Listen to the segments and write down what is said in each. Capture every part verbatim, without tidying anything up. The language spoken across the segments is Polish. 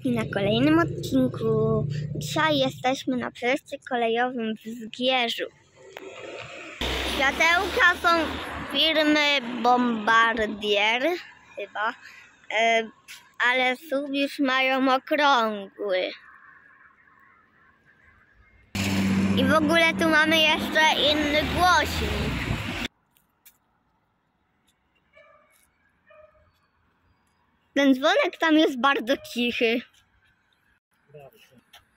i na kolejnym odcinku. Dzisiaj jesteśmy na przejściu kolejowym w Zgierzu. Światełka są firmy Bombardier chyba, e, ale słup już mają okrągły. I w ogóle tu mamy jeszcze inny głośnik. Ten dzwonek tam jest bardzo cichy. Jest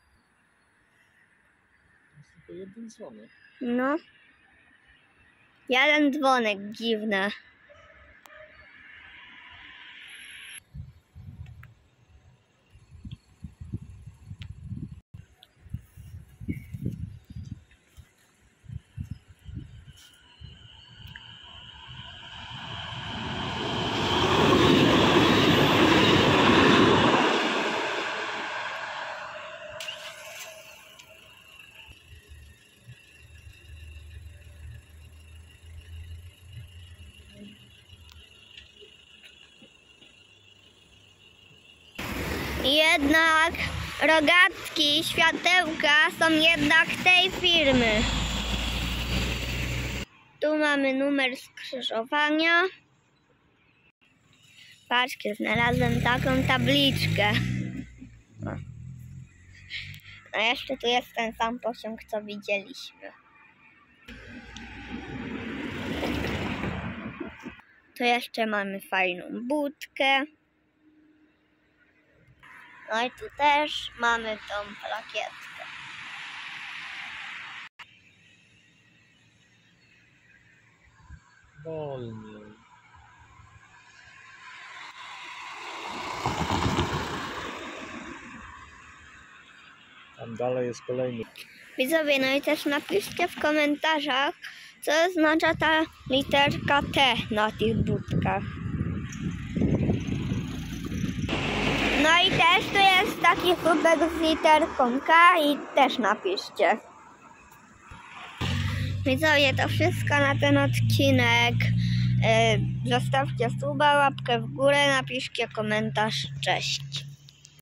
tylko jeden dzwonek. No. Jeden dzwonek dziwny. Jednak rogatki, światełka są jednak tej firmy. Tu mamy numer skrzyżowania. Patrzcie, znalazłem taką tabliczkę. A jeszcze tu jest ten sam pociąg, co widzieliśmy. Tu jeszcze mamy fajną budkę. No i tu też mamy tą plakietkę. Wolniej. Tam dalej jest kolejny. Widzowie, no i też napiszcie w komentarzach, co oznacza ta literka T na tych budkach. No i też tu jest taki słupek z literką K i też napiszcie. Widzowie, to wszystko na ten odcinek. Zostawcie suba, łapkę w górę, napiszcie komentarz. Cześć.